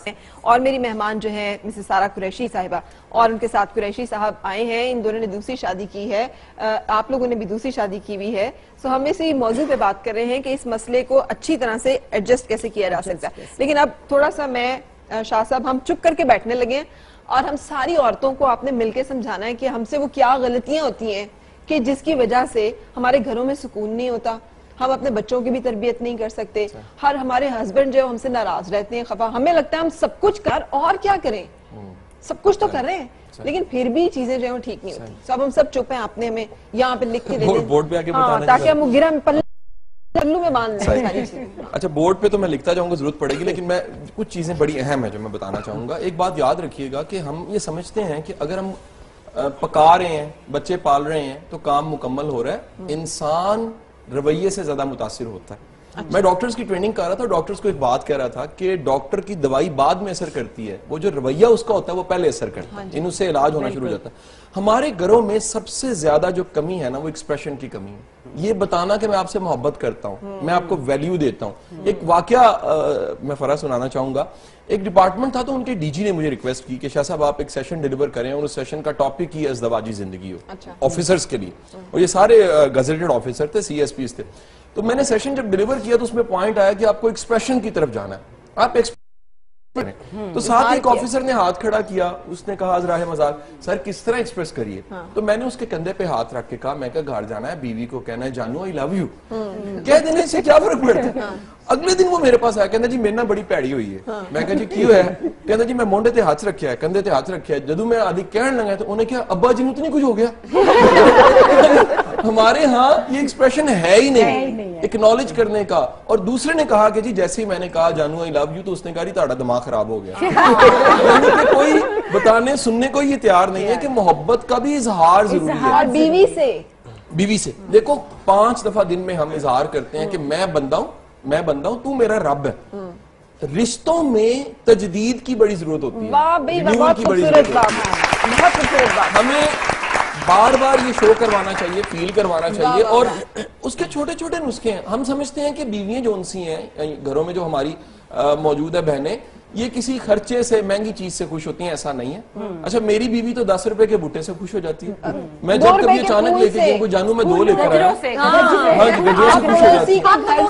اور میری مہمان جو ہے مسز سارہ قریشی صاحبہ اور ان کے ساتھ قریشی صاحب آئے ہیں. ان دونوں نے دوسری شادی کی ہے, آپ لوگوں نے بھی دوسری شادی کی ہوئی ہے. سو ہم اسی موضوع پہ بات کر رہے ہیں کہ اس مسئلے کو اچھی طرح سے ایڈجسٹ کیسے کیا جا سکتا ہے. لیکن اب تھوڑا سا میں شاہ صاحب ہم چپ کر کے بیٹھنے لگے ہیں اور ہم ساری عورتوں کو آپ نے مل کے سمجھانا ہے کہ ہم سے وہ کیا غلطیاں ہوتی ہیں کہ جس کی وجہ سے ہمارے گھروں میں سکون نہیں ہوتا, ہم اپنے بچوں کی بھی تربیت نہیں کر سکتے, ہر ہمارے ہسبینڈ جو ہم سے ناراض رہتے ہیں, خفا, ہمیں لگتا ہے ہم سب کچھ کر اور کیا کریں, سب کچھ تو کر رہے ہیں لیکن پھر بھی چیزیں جو ہیں وہ ٹھیک نہیں ہوتی. سب ہم سب چپ ہیں, آپ نے ہمیں یہاں پہ لکھ کے دے دیں تاکہ ہم وہ گرہ پلو میں باندھ لیں ساری چیزیں. اچھا, بورڈ پہ تو میں لکھتا جاؤں گا, ضرورت پڑے گی, لیکن میں کچھ چیزیں بڑی اہم ہیں جو میں بتانا چاہوں گا. ایک بات یاد رکھیے گا کہ ہم یہ سمجھتے ہیں کہ اگر ہم پکا رہے ہیں, بچے پال رہے ہیں تو کام مکمل ہو رہا ہے. انسان رویے سے زیادہ متاثر ہوتا ہے. میں ڈاکٹرز کی ٹریننگ کر رہا تھا, ڈاکٹرز کو ایک بات کہہ رہا تھا کہ ڈاکٹر کی دوائی بعد میں اثر کرتی ہے, وہ جو رویہ اس کا ہوتا ہے وہ پہلے اثر کرتا ہے, ان سے علاج ہونا شروع ہو جاتا ہے. ہمارے گھروں میں سب سے زیادہ جو کمی ہے نا وہ ایکسپریشن کی کمی ہے. یہ بتانا کہ میں آپ سے محبت کرتا ہوں, میں آپ کو ویلیو دیتا ہوں. ایک واقعہ میں فرا سنانا چاہوں گا. ایک ڈپارٹمنٹ تھا تو ان کے ڈی جی نے مجھے ریکویسٹ کی کہ شاہ صاحب آپ ایک سیشن ڈیلیور کریں اور اس سیشن کا ٹاپک ہی ازدواجی زندگی ہو آفیسرز کے لیے, اور یہ سارے گزٹڈ آفیسر تھے, سی ایس پیز تھے. تو میں نے سیشن جب ڈیلیور کیا تو اس میں پوائنٹ آیا کہ آپ کو ایکسپریشن کی طرف جانا ہے, آپ تو ساتھ ایک آفیسر نے ہاتھ کھڑا کیا, اس نے کہا ذرا مزاق, سر کس طرح ایکسپریس کریے. تو میں نے اس کے کندھے پہ ہاتھ رکھ کے کہا, میں کہا گھر جانا ہے, بیوی کو کہنا ہے جانو آئی لو یو, کہہ دینے سے کیا فرق پڑتا ہے. اگلے دن وہ میرے پاس آیا, کہنا جی میرے نہ بڑی پیڑی ہوئی ہے. میں کہا جی کیوں ہے, کہنا جی میں مونڈے تے ہاتھ رکھیا ہے, کندھے تے ہاتھ رکھیا ہے, جدو میں آدھی کہن لگا تو انہیں کہا ابا جی اتنی کچھ ہو گیا. ہمارے ہاں یہ ایکسپریشن ہے ہی نہیں اکنالج کرنے کا. اور دوسرے نے کہا کہ جی جیسے ہی میں نے کہا جانو آئی لو یو تو اس نے کہا جی تہاڈا دماغ خراب ہو گیا. یعنی کہ کوئی بتانے سننے کو یہ تیار نہیں ہے کہ محبت کا بھی اظہار ضروری ہے. اور بیوی سے دیکھو 5 دفعہ دن میں ہم اظہار کرتے ہیں کہ میں بندہ ہوں تو میرا رب ہے. رشتوں میں تجدید کی بڑی ضرورت ہوتی ہے, بہت خوبصورت بات. ہمیں بار بار یہ شو کروانا چاہیے, فیل کروانا چاہیے. اور اس کے چھوٹے چھوٹے نسخے ہیں. ہم سمجھتے ہیں کہ بیویاں جو انسی ہیں گھروں میں جو ہماری موجود ہے بہنیں, یہ کسی خرچے سے مہنگی چیز سے خوش ہوتی ہیں, ایسا نہیں ہے. اچھا میری بیوی تو 10 روپے کے بوٹے سے خوش ہو جاتی ہے. میں جب کبھی اچانک لے کے گیا کوئی جانو میں 2 لے کر آیا, ہاں جی گجروں سے خوش ہو جاتی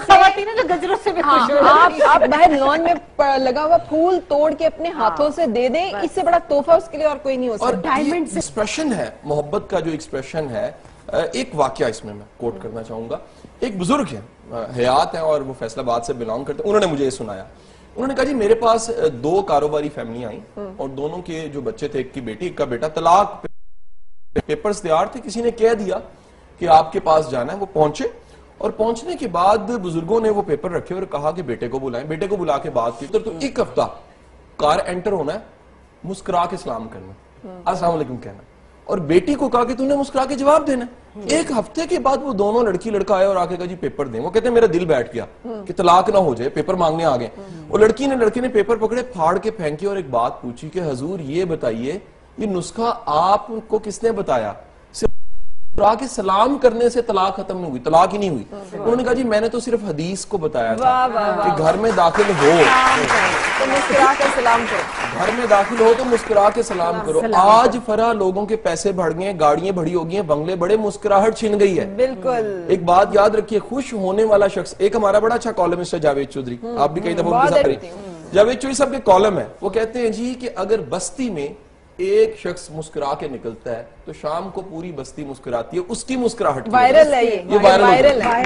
ہے. آپ باہر لان میں لگا ہوا پھول توڑ کے اپنے ہاتھوں سے دے دیں, اس سے بڑا تحفہ اس کے لیے اور کوئی نہیں ہو سکتا. اور ایکسپریشن ہے محبت کا, جو ایکسپریشن ہے. ایک واقعہ اس میں کوٹ کرنا چاہوں گا. ایک بزرگ ہیں, حیات ہیں اور وہ فیصل آباد سے بلانگ کرتے ہیں. انہوں نے مجھے یہ سنایا. انہوں نے کہا جی میرے پاس 2 کاروباری فیملی آئیں اور دونوں کے جو بچے تھے, ایک کی بیٹی ایک کا بیٹا, طلاق پیپرز تیار تھے. کسی نے کہہ دیا کہ آپ کے پاس جانا ہے. وہ پہنچے اور پہنچنے کے بعد بزرگوں نے وہ پیپر رکھے اور کہا کہ بیٹے کو بلائیں. بیٹے کو بلا کے بات کی تو 1 ہفتہ کار انٹر ہونا ہے, مسکرا کے سلام کرنا, السلام علیکم کہنا, اور بیٹی کو کہا کہ تم نے مسکرا کے جواب دینا. 1 ہفتے کے بعد وہ دونوں لڑکی لڑکا آئے اور آ کے کہا جی پیپر دیں. وہ کہتے ہیں میرا دل بیٹھ گیا کہ طلاق نہ ہو جائے, پیپر مانگنے آ گئے. وہ لڑکے نے پیپر پکڑے, پھاڑ کے پھینکے اور ایک بات پوچھی کہ حضور یہ بتائیے یہ نسخہ آپ کو کس نے بتایا, کے سلام کرنے سے طلاق ختم نہیں ہوئی, طلاق ہی نہیں ہوئی. انہوں نے کہا جی میں نے تو صرف حدیث کو بتایا تھا کہ گھر میں داخل ہو تو مسکرا کے سلام کرو, گھر میں داخل ہو تو مسکرا کے سلام کرو. آج فرا لوگوں کے پیسے بڑھ گئے, گاڑیاں بڑی ہو گئی ہیں, بنگلے بڑے, مسکراہٹ چھن گئی ہے. بالکل. ایک بات یاد رکھیے, خوش ہونے والا شخص, ایک ہمارا بڑا اچھا کالمسٹ ہے جاوید چودھری, آپ بھی کئی دفعہ جاوید چودھری صاحب کے کالم ہے. وہ کہتے ہیں جی کہ اگر بستی میں ایک شخص مسکرا کے نکلتا ہے تو شام کو پوری بستی مسکراتی ہے, اس کی مسکراہٹ وائرل ہے, یہ وائرل ہے.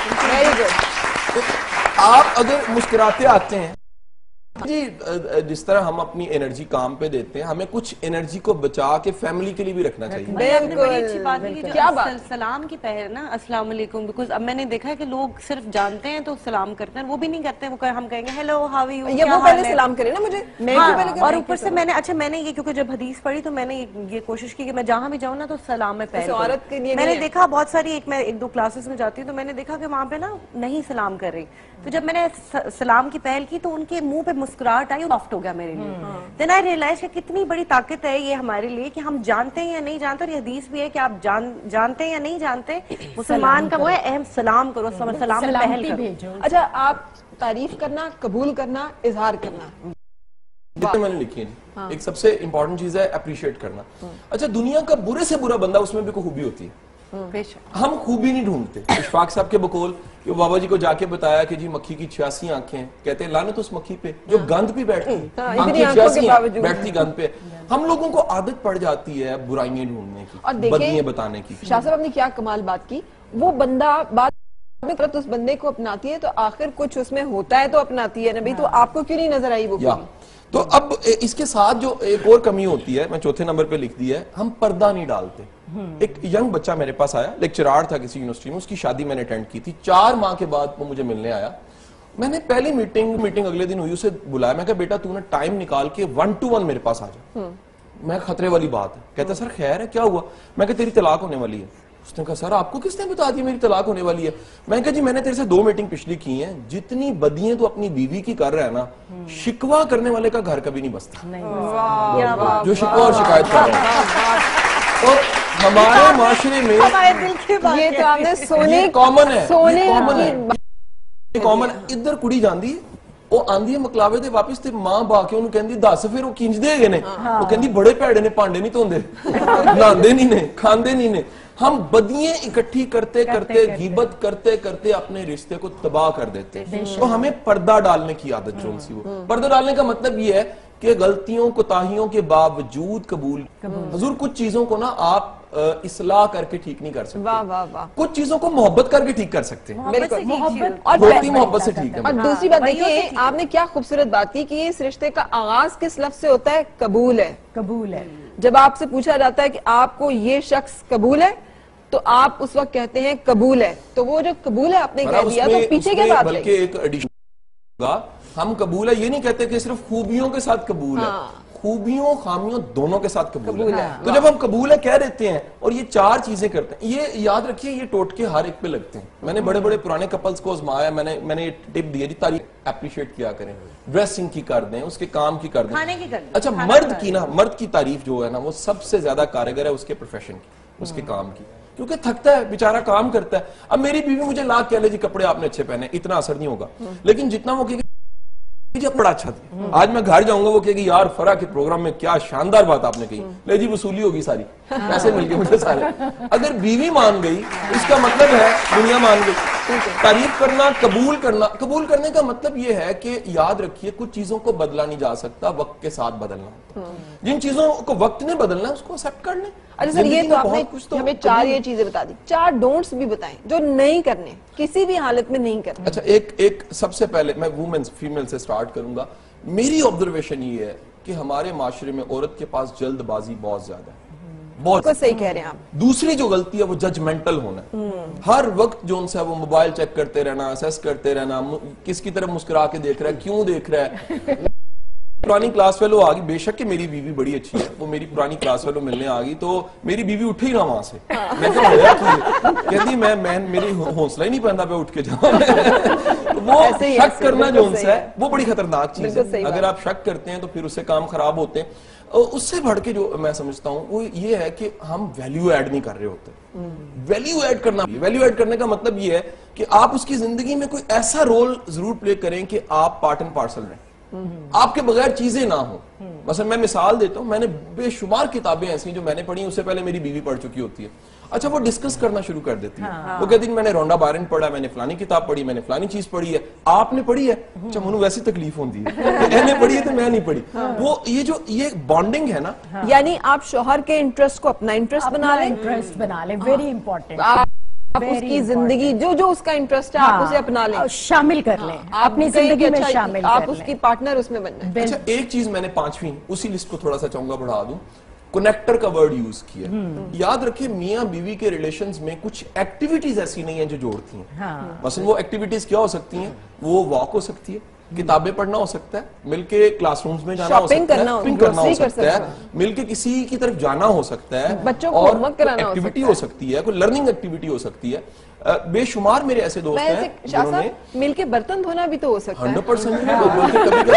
آپ اگر مسکراتے آتے ہیں جی, جس طرح ہم اپنی انرجی کام پہ دیتے ہیں, ہمیں کچھ انرجی کو بچا کے فیملی کے لیے بھی رکھنا چاہیے. کیا بات, سلام کی پہل نا السلام علیکم, بیکاز اب میں نے دیکھا ہے کہ لوگ صرف جانتے ہیں تو سلام کرتے ہیں, وہ بھی نہیں کرتے. ہم کہیں گے ہیلو ہاؤ آر یو, وہ پہلے سلام کرے نا مجھے. اور اوپر سے میں نے یہ کیونکہ جب حدیث پڑھی تو میں نے یہ کوشش کی کہ میں جہاں بھی جاؤں نا تو سلام میں پہل عورت کے لیے. میں نے دیکھا بہت ساری, میں 1-2 کلاسز میں جاتی ہوں تو میں نے دیکھا کہ وہاں پہ نا نہیں سلام کر رہی. تو جب میں نے سلام کی پہل کی تو ان کے منہ پہ مسکراہٹ آئی, سافٹ ہو گیا میرے لیے. دین آئی ریئلائز کہ کتنی بڑی طاقت ہے یہ ہمارے لیے کہ ہم جانتے ہیں یا نہیں جانتے. اور یہ حدیث بھی ہے کہ آپ جانتے ہیں یا نہیں جانتے, مسلمان کا وہ ہے اہم سلام کرو, سلام میں پہل کرو. اچھا, آپ تعریف کرنا, قبول کرنا, اظہار کرنا, कितने मैंने लिखी है जी। एक सबसे इंपॉर्टेंट चीज है अप्रिशिएट करना। अच्छा, दुनिया का बुरे से बुरा बंदा, उसमें भी कोई खूबी होती है, हम खूबी नहीं ढूंढते। इशफाक साहब के बकौल कि बाबा जी को जाके बताया कि जी मक्खी की 86 आंखें हैं, कहते हैं लानत उस मक्खी पे जो गंद पे बैठती, आंखें 86 बैठती गंद पे। हम लोगों को आदत पड़ जाती है बुराइयां ढूंढने की, बदियां बताने की। शाह साहब आपने क्या कमाल बात की, वो बंदा बात में तुरंत उस बंदे को अपनाती है तो आखिर कुछ उसमें होता है तो अपनाती है ना भाई, तो आपको क्यों नहीं नजर आई वो कमी? तो अब इसके साथ जो एक और कमी होती है, मैं चौथे नंबर पे लिख दिया है, हम पर्दा नहीं डालते। एक यंग बच्चा मेरे पास आया, लेक्चरार था किसी यूनिवर्सिटी में, उसकी शादी मैंने अटेंड की थी, 4 माह के बाद वो मुझे मिलने आया। मैंने पहली मीटिंग अगले दिन हुई, उसे बुलाया, मैं कहा बेटा तूने टाइम निकाल के 1 to 1 मेरे पास आ जा। मैं खतरे वाली बात है। कहता सर खैर है, क्या हुआ? मैं कहा तेरी तलाक होने वाली है। उसने कहा सर आपको किसने बता दिया मेरी तलाक होने वाली है? मैं कहा जी मैंने तेरे से 2 मीटिंग पिछली की हैं, जितनी बदियां तो अपनी बीवी की कर रहा है ना, शिकवा करने वाले का घर कभी नहीं बसता। जो शिकवा और शिकायत कर रहा है, तो हमारे माशरे में ये तो आपने सोने कॉमन है, कॉमन इधर कुड़ी जाती वो आंदी है मकलावे दे वापिस ते मां बा के उन्हें कहती दस फिर वो खिंचदे गए ने, वो कहती बड़े भैड़े ने, भांडे नहीं धोंदे, नहांदे नहीं ने, खांदे नहीं ने। हम बदियां इकट्ठी करते करते गीबत करते करते अपने रिश्ते को तबाह कर देते। तो हमें पर्दा डालने की आदत जो सी, वो पर्दा डालने का मतलब ये है कि गलतियों कोताहियों के बावजूद कबूल। हुजूर कुछ चीजों को ना आप इस्लाह करके ठीक नहीं कर सकते, वाह वाह वाह, कुछ चीजों को मोहब्बत करके ठीक कर सकते हैं, मोहब्बत से ठीक है। और दूसरी बात देखिए, आपने क्या खूबसूरत बात की कि इस रिश्ते का आगाज किस लफ्ज से होता है? कबूल है। कबूल है। जब आपसे पूछा जाता है कि आपको ये शख्स कबूल है, तो आप उस वक्त कहते हैं कबूल है। तो वो जो कबूल है आपने कह दिया, तो पीछे क्या बात है? बल्कि एक एडिशन होगा, हम कबूल है ये नहीं कहते कि सिर्फ खूबियों के साथ कबूल है, खूबियों खामियों दोनों के साथ कबूल है। तो जब हम कबूल है कह देते हैं और ये 4 चीजें करते हैं, ये याद रखिए ये टोटके हर एक पे लगते हैं। मैंने बड़े बड़े पुराने कपल्स को आजमाया, मैंने ये टिप दी है, तारीफ अप्रिशिएट किया करें, ड्रेसिंग की कर दें, उसके काम की कर दें, खाने की कर दें। अच्छा मर्द की तारीफ जो है ना, वो सबसे ज्यादा कारगर है उसके प्रोफेशन की, उसके काम की, क्योंकि थकता है बेचारा, काम करता है। अब मेरी बीवी मुझे लाख कह ले जी कपड़े आपने अच्छे पहने, इतना असर नहीं होगा, लेकिन जितना वो कहेगी बड़ा अच्छा था, आज मैं घर जाऊंगा वो कहेगी यार फरा के प्रोग्राम में क्या शानदार बात आपने कही, ले जी वसूली होगी सारी, पैसे मिल गए मुझे सारे। अगर बीवी मान गई इसका मतलब है दुनिया मान गई। तारीफ करना, कबूल करने का मतलब ये है कि याद रखिए कुछ चीजों को बदला नहीं जा सकता, वक्त के साथ बदलना होता है। जिन चीजों को वक्त ने बदलना है उसको एक्सेप्ट कर लें। अच्छा सर, ये तो आपने हमें 4 ये चीजें बता दी, 4 डोंट्स भी बताएं जो नहीं करने, किसी भी हालत में नहीं करने। अच्छा, एक सबसे पहले मैं वुमेन फीमेल से स्टार्ट करूंगा। मेरी ऑब्जर्वेशन ये है कि हमारे माशरे में औरत के पास जल्दबाजी बहुत ज्यादा है, बहुत सही कह रहे हैं आप। दूसरी जो गलती है वो जजमेंटल होना, हर वक्त जो उनसे वो मोबाइल चेक करते रहना, असेस करते रहना, किसकी तरफ मुस्कुरा के देख रहा है, क्यों देख रहा है। पुरानी क्लास फेलो आ गई, बेशक कि मेरी बीवी बड़ी अच्छी है, वो मेरी पुरानी क्लास फेलो मिलने आ गई, तो मेरी बीवी उठी ना वहां से, मैं क्या होया कि कहती मैं मेरी हौसला ही नहीं पैदा पे उठ के जाऊं। तो वो शक करना जो उनसे है वो बड़ी खतरनाक चीज है। अगर आप शक करते हैं तो फिर उससे काम खराब होते हैं। उससे बढ़ के जो मैं समझता हूँ वो ये है कि हम वैल्यू ऐड नहीं कर रहे होते। वैल्यू ऐड करने का मतलब ये है कि आप उसकी जिंदगी में कोई ऐसा रोल जरूर प्ले करें कि आप पार्ट एंड पार्सल रहें, आपके बगैर चीजें ना हो। मसलन मैं मिसाल देता हूं, मैंने बेशुमार किताबें ऐसी जो मैंने पढ़ी उससे पहले मेरी बीवी पढ़ चुकी होती है। अच्छा, वो डिस्कस करना शुरू कर देती है, वो कहती है मैंने रोंडा बायरन पढ़ा, मैंने फलानी किताब पढ़ी, मैंने फलानी चीज पढ़ी है, आपने पढ़ी है? अच्छा, मुझे वैसी तकलीफ होती है, मैंने पढ़ी है तो मैं नहीं पढ़ी। वो ये बॉन्डिंग है ना, यानी आप शोहर के इंटरेस्ट को अपना इंटरेस्ट बना लें, वेरी इंपॉर्टेंट। आप उसकी जिंदगी जो उसका इंटरेस्ट है आप उसे अपना लें, शामिल कर लें अपनी जिंदगी में, शामिल कर लें, आप उसकी पार्टनर उसमें बन जाए। अच्छा, एक चीज मैंने 5वीं उसी लिस्ट को थोड़ा सा चाहूंगा बढ़ा दूं, कनेक्टर का वर्ड यूज किया। याद रखिए मियां बीवी के रिलेशंस में कुछ एक्टिविटीज ऐसी नहीं है जो जोड़ती हैं। मसलन वो एक्टिविटीज क्या हो सकती हैं? वो वॉक हो सकती है, किताबें पढ़ना हो सकता है, मिलके क्लासरूम्स में जाना हो सकता है, शॉपिंग करना हो सकता है, मिलके किसी की तरफ जाना हो सकता है, बच्चों को होमवर्क कराना एक्टिविटी हो सकती है, कोई लर्निंग एक्टिविटी हो सकती है। बेशुमार मेरे ऐसे दोस्त हैं जिन्होंने मिलके बर्तन धोना भी तो हो सकता है। 100%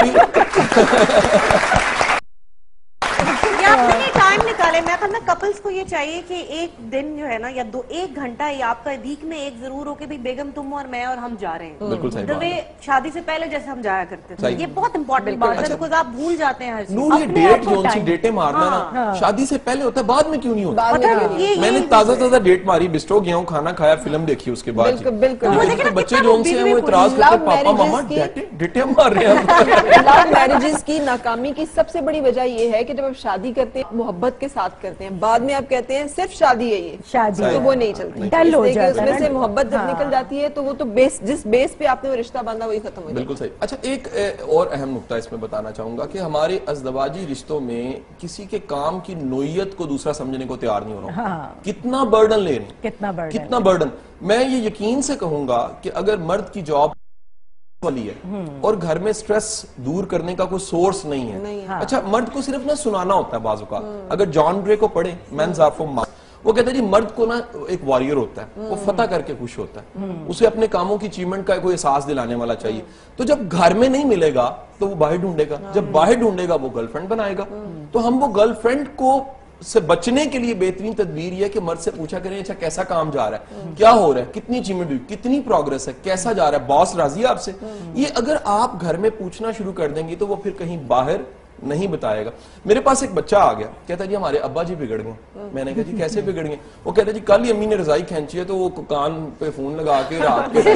कभी टाइम निकाले। मैं कहना कपल्स को یہ چاہیے کہ ایک دن جو ہے نا یا ایک گھنٹہ یا آپ کا ویک میں ایک ضرور ہو کہ بھی بیگم تم اور میں اور ہم جا رہے ہیں. بالکل صحیح بات ہے. شادی سے پہلے جیسے ہم جایا کرتے تھے, یہ بہت امپورٹنٹ بات ہے بیکاز آپ بھول جاتے ہیں ہر چیز. نور, یہ ڈیٹ جو سی ڈیٹیں مارنا نا شادی سے پہلے ہوتا ہے, بعد میں کیوں نہیں ہوتا؟ میں نے تازہ ڈیٹ ماری, بسٹرو گیا ہوں, کھانا کھایا, فلم دیکھی, اس کے بعد بچے جو ان سے وہ اعتراض کرتے پاپا ماما ڈیٹیں مار رہے ہیں. لو میرجز کی ناکامی کی سب سے بڑی وجہ یہ ہے کہ جب آپ شادی کرتے ہیں محبت کے ساتھ کرتے ہیں, بعد میں آپ کہتے ہیں صرف شادی ہے, یہ تو وہ نہیں چلتی. ڈل ہو جاتا ہے, اس میں سے محبت جب نکل جاتی ہے تو وہ تو جس بیس پہ آپ نے وہ رشتہ باندھا وہی ختم ہو جاتا ہے. بالکل صحیح. اچھا, ایک اور اہم نقطہ اس میں بتانا چاہوں گا کہ ہمارے ازدواجی رشتوں میں کسی کے کام کی نوعیت کو دوسرا سمجھنے کو تیار نہیں ہو رہا. کتنا برڈن لے رہے ہیں, کتنا برڈن. میں یہ یقین سے کہوں گا کہ اگر مرد کی جاب والی ہے اور گھر میں سٹریس دور کرنے کا کوئی سورس نہیں ہے, اچھا مرد کو صرف نہ سنانا ہوتا ہے بعض اوقات. اگر جان ڈرے کو پڑھے مینز آر فار مارس, وہ کہتا ہے جی مرد کو نا ایک واریر ہوتا ہے, وہ فتح کر کے خوش ہوتا ہے, اسے اپنے کاموں کی اچیومنٹ کا کوئی احساس دلانے والا چاہیے. تو جب گھر میں نہیں ملے گا تو وہ باہر ڈھونڈے گا, جب باہر ڈھونڈے گا وہ گرل فرینڈ بنائے گا. تو ہم وہ گرل فرینڈ کو سے بچنے کے لیے بہترین تدبیر یہ ہے کہ مرد سے پوچھا کریں اچھا کیسا کام جا رہا ہے, کیا ہو رہا ہے, کتنی اچیومنٹ ہوئی, کتنی پروگرس ہے, کیسا جا رہا ہے, باس راضی ہے آپ سے. یہ اگر آپ گھر میں پوچھنا شروع کر دیں گے تو وہ پھر کہیں باہر نہیں بتائے گا. میرے پاس ایک بچہ آ گیا, کہتا جی ہمارے ابا جی بگڑ گئے. میں نے کہا جی کیسے بگڑ گئے؟ وہ کہتا جی کل ہی امی نے رضائی کھینچی ہے تو وہ کان پہ فون لگا کے رات کے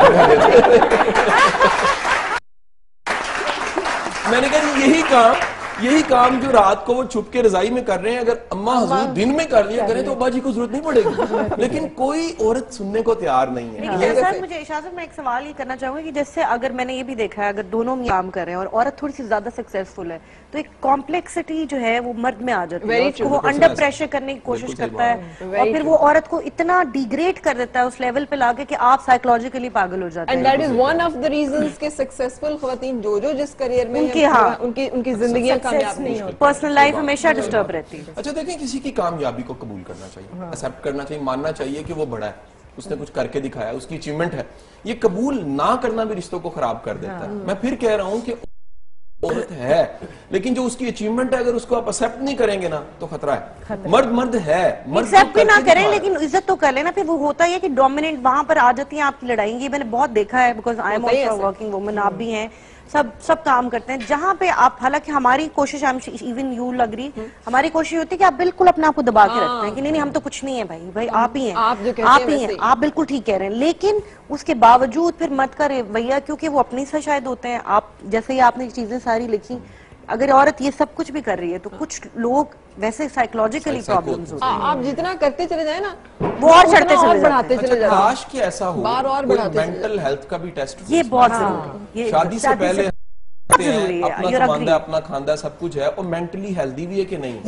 میں نے کہا جی یہی کام جو رات کو وہ چھپ کے رضائی میں کر رہے ہیں, اگر اماں حضور دن میں کر لیا کریں تو ابا جی کو ضرورت نہیں پڑے گی. لیکن کوئی عورت سننے کو تیار نہیں ہے. مجھے شاہ میں ایک سوال یہ کرنا چاہوں گی کہ جیسے اگر میں نے یہ بھی دیکھا ہے اگر دونوں کام کر رہے ہیں اور عورت تھوڑی سی زیادہ سکسیسفل ہے تو ایک کمپلیکسٹی جو ہے وہ مرد میں آ جاتی ہے, اس کو وہ انڈر پریشر کرنے کی کوشش کرتا ہے اور پھر وہ عورت کو اتنا ڈیگریڈ کر دیتا ہے اس لیول پہ لا کے کہ آپ سائیکولوجیکلی پاگل ہو جاتے ہیں. And that is one of the reasons کہ سکسیسفل خواتین جو جس کریئر میں ان کی زندگیاں کامیاب نہیں ہوتی, پرسنل لائف ہمیشہ ڈسٹرب رہتی ہے. اچھا دیکھیں, کسی کی کامیابی کو قبول کرنا چاہیے, ایکسپٹ کرنا چاہیے, ماننا چاہیے کہ وہ بڑا ہے, اس نے کچھ کر کے دکھایا, اس کی اچیومنٹ ہے. یہ قبول نہ کرنا بھی رشتوں کو خراب کر دیتا ہے. میں پھر کہہ رہا ہوں کہ عورت ہے لیکن جو اس کی اچیومنٹ ہے اگر اس کو آپ ایکسپٹ نہیں کریں گے نا تو خطرہ ہے. مرد ہے, ایکسپٹ بھی نہ کریں لیکن عزت تو کر لینا. پھر وہ ہوتا ہے کہ ڈومیننٹ وہاں پر آ جاتی ہیں آپ کی لڑائیں. یہ میں نے بہت دیکھا ہے because I am also working woman, آپ بھی ہیں, سب کام کرتے ہیں جہاں پہ آپ, حالانکہ ہماری کوشش, ایون یو ول اگری, ہماری کوشش ہوتی ہے کہ آپ بالکل اپنے آپ کو دبا کے رکھتے ہیں کہ نہیں ہم تو کچھ نہیں ہے بھائی آپ ہی ہیں, آپ بالکل ٹھیک کہہ رہے ہیں. لیکن اس کے باوجود پھر مرد کا رویہ, کیونکہ وہ اپنی سے شاید ہوتے ہیں, آپ جیسے ہی آپ نے چیزیں ساری لکھی, اگر عورت یہ سب کچھ بھی کر رہی ہے تو کچھ لوگ ویسے سائیکولوجیکلی پرابلمز ہوتے ہیں. آپ جتنا کرتے چلے جائیں نا وہ اور چڑھتے چلے بڑھاتے چلے جائیں. کاش کہ ایسا ہو, مینٹل ہیلتھ کا بھی ٹیسٹ, یہ بہت ضروری ہے. شادی سے پہلے اپنا زمانہ اپنا خاندہ سب کچھ ہے, اور مینٹلی ہیلدی بھی ہے کہ نہیں,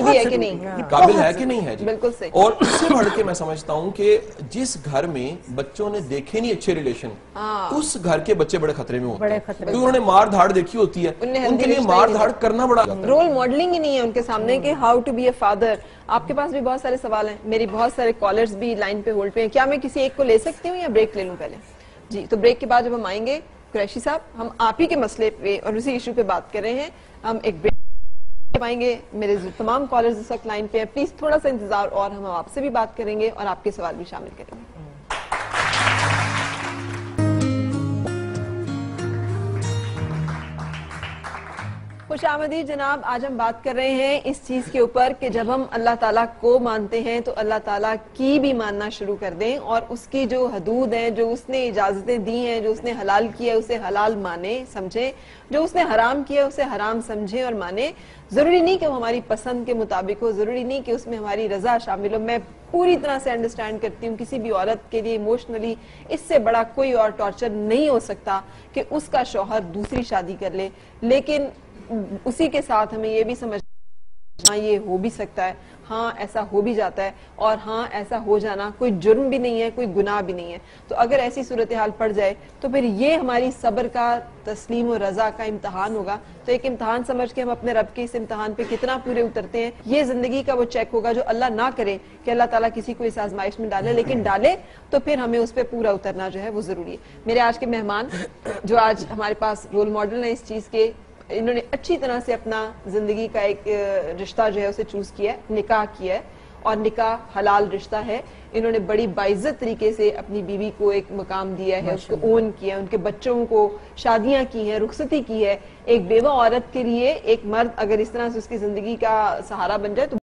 قابل ہے کہ نہیں ہے جی. بالکل صحیح. اور اس سے بڑھ کے میں سمجھتا ہوں کہ جس گھر میں بچوں نے دیکھے نہیں اچھے ریلیشن, اس گھر کے بچے بڑے خطرے میں ہوتے ہیں, کیونکہ انہوں نے مار دھاڑ دیکھی ہوتی ہے, ان کے لیے مار دھاڑ کرنا بڑا رول ماڈلنگ ہی نہیں ہے ان کے سامنے کہ how to be a father. آپ کے پاس بھی بہت سارے سوال ہیں, میری بہت سارے کالرز بھی لائن پہ ہولڈ پہ ہیں. کیا میں کسی ایک کو لے سکتی ہوں یا بریک لے لوں پہلے؟ جی, تو بریک کے بعد جب ہم آئیں گے قریشی صاحب, ہم آپ ہی کے مسئلے پہ اور اسی ایشو پہ بات کر رہے ہیں. ہم ایک بریک پائیں گے. میرے تمام کالرز اس وقت لائن پہ ہیں, پلیز تھوڑا سا انتظار, اور ہم آپ سے بھی بات کریں گے اور آپ کے سوال بھی شامل کریں گے. خوش آمدید جناب. آج ہم بات کر رہے ہیں اس چیز کے اوپر کہ جب ہم اللہ تعالیٰ کو مانتے ہیں تو اللہ تعالیٰ کی بھی ماننا شروع کر دیں, اور اس کی جو حدود ہیں, جو اس نے اجازتیں دی ہیں, جو اس نے حلال کیا اسے حلال مانیں سمجھیں, جو اس نے حرام کیا اسے حرام سمجھیں اور مانیں. ضروری نہیں کہ وہ ہماری پسند کے مطابق ہو, ضروری نہیں کہ اس میں ہماری رضا شامل ہو. میں پوری طرح سے انڈرسٹینڈ کرتی ہوں, کسی بھی عورت کے لیے ایموشنلی اس سے بڑا کوئی اور ٹارچر نہیں ہو سکتا کہ اس کا شوہر دوسری شادی کر لے, لیکن اسی کے ساتھ ہمیں یہ بھی سمجھنا یہ ہو بھی سکتا ہے, ہاں ایسا ہو بھی جاتا ہے, اور ہاں ایسا ہو جانا کوئی جرم بھی نہیں ہے, کوئی گناہ بھی نہیں ہے. تو اگر ایسی صورتحال پڑ جائے تو پھر یہ ہماری صبر کا, تسلیم و رضا کا امتحان ہوگا. تو ایک امتحان سمجھ کے ہم اپنے رب کے اس امتحان پہ کتنا پورے اترتے ہیں, یہ زندگی کا وہ چیک ہوگا جو اللہ نہ کرے کہ اللہ تعالیٰ کسی کو اس آزمائش میں ڈالے, لیکن ڈالے تو پھر ہمیں اس پہ پورا اترنا جو ہے وہ ضروری ہے. میرے آج کے مہمان جو آج ہمارے پاس رول ماڈل ہیں اس چیز کے, انہوں نے اچھی طرح سے اپنا زندگی کا ایک رشتہ جو ہے اسے چوز کیا ہے, نکاح کیا ہے, اور نکاح حلال رشتہ ہے. انہوں نے بڑی باعزت طریقے سے اپنی بیوی کو ایک مقام دیا ہے, اس کو اون کیا, ان کے بچوں کو شادیاں کی ہیں, رخصتی کی ہے. ایک بیوہ عورت کے لیے ایک مرد اگر اس طرح سے اس کی زندگی کا سہارا بن جائے تو